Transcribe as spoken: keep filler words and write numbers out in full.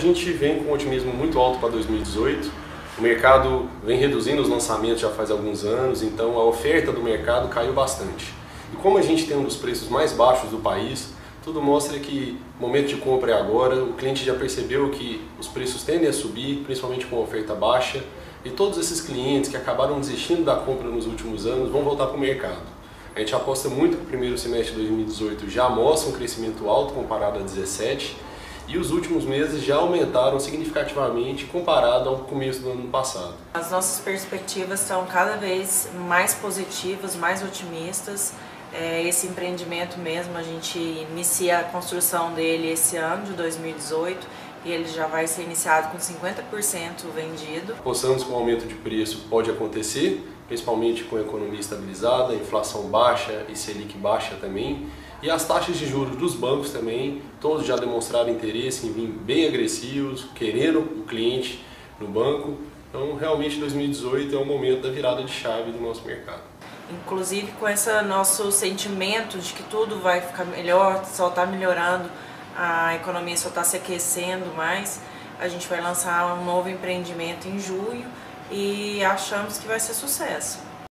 gente vem com um otimismo muito alto para dois mil e dezoito. O mercado vem reduzindo os lançamentos já faz alguns anos, então a oferta do mercado caiu bastante. E como a gente tem um dos preços mais baixos do país, tudo mostra que o momento de compra é agora, o cliente já percebeu que os preços tendem a subir, principalmente com a oferta baixa, e todos esses clientes que acabaram desistindo da compra nos últimos anos vão voltar para o mercado. A gente aposta muito que o primeiro semestre de dois mil e dezoito já mostra um crescimento alto comparado a dezessete, e os últimos meses já aumentaram significativamente comparado ao começo do ano passado. As nossas perspectivas são cada vez mais positivas, mais otimistas. Esse empreendimento mesmo, a gente inicia a construção dele esse ano de dois mil e dezoito e ele já vai ser iniciado com cinquenta por cento vendido. Apostamos que o aumento de preço pode acontecer, principalmente com a economia estabilizada, a inflação baixa e Selic baixa também. E as taxas de juros dos bancos também, todos já demonstraram interesse em vir bem agressivos, querendo o cliente no banco. Então, realmente, dois mil e dezoito é o momento da virada de chave do nosso mercado. Inclusive, com esse nosso sentimento de que tudo vai ficar melhor, só está melhorando, a economia só está se aquecendo mais, a gente vai lançar um novo empreendimento em junho e achamos que vai ser sucesso.